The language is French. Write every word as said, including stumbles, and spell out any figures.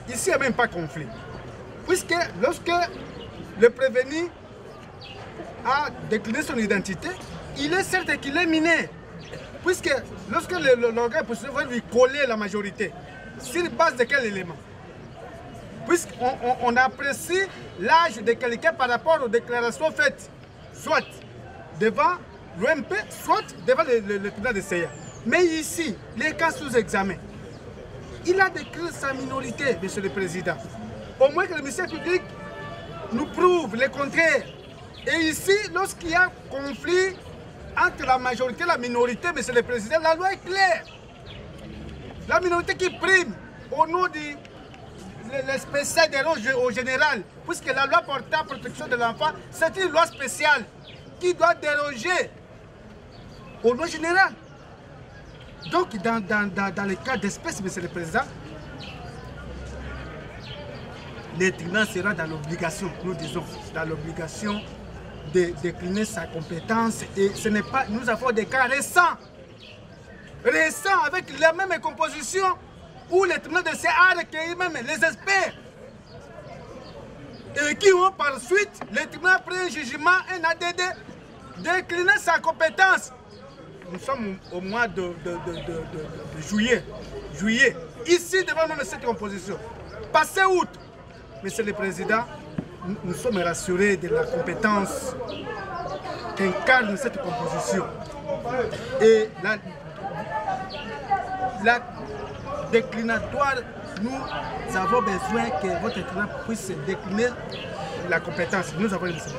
ici, il n'y a même pas de conflit. Puisque lorsque le prévenu a décliné son identité, il est certain qu'il est mineur. Puisque lorsque l'organe possible va lui coller la majorité, sur base de quel élément? Puisqu'on on, on apprécie l'âge de quelqu'un par rapport aux déclarations faites, soit devant l'O M P, soit devant le, le, le tribunal de C E A. Mais ici, les cas sous examen, il a décrit sa minorité, Monsieur le Président. Au moins que le ministère public nous prouve le contraire. Et ici, lorsqu'il y a conflit entre la majorité et la minorité, Monsieur le Président, la loi est claire. La minorité qui prime au nom du le spécial déroge au général, puisque la loi portant protection de l'enfant, c'est une loi spéciale qui doit déroger au loi général. Donc, dans, dans, dans, dans le cas d'espèce, Monsieur le Président, le tribunal sera dans l'obligation, nous disons, dans l'obligation de décliner sa compétence. Et ce n'est pas, nous avons des cas récents, récents avec la même composition, où le tribunal de C E A a recueilli même les experts et qui ont par suite, le tribunal pris un jugement, un A D D, décliner sa compétence. Nous sommes au mois de, de, de, de, de, de juillet, juillet, ici devant même cette composition. Passé août, Monsieur le Président, nous, nous sommes rassurés de la compétence qu'incarne cette composition. Et la, la déclinatoire, nous avons besoin que votre tribunal puisse décliner la compétence. Nous avons besoin.